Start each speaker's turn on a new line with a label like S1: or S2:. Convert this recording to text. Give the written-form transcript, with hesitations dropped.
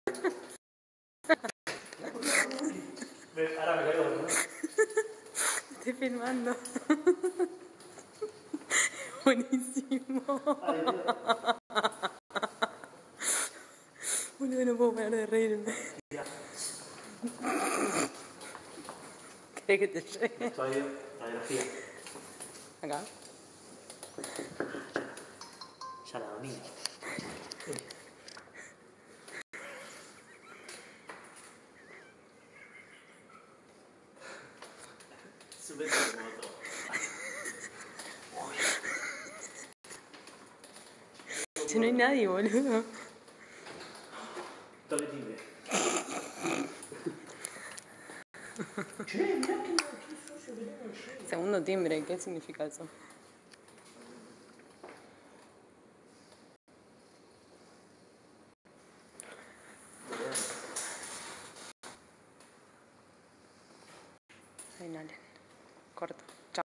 S1: Ahora me caigo, ¿no?
S2: Estoy filmando. Buenísimo. Boludo, no puedo parar de reírme. ¿Querés que te lleve?
S1: Estoy radiografía.
S2: Acá.
S1: Ya la domino. Súper remoto.
S2: Si no hay nadie, boludo.
S1: Toque timbre. Che, mirá qué sucio que tengo el shade.
S2: Segundo timbre, ¿qué significa eso? Final. Corto. Chao.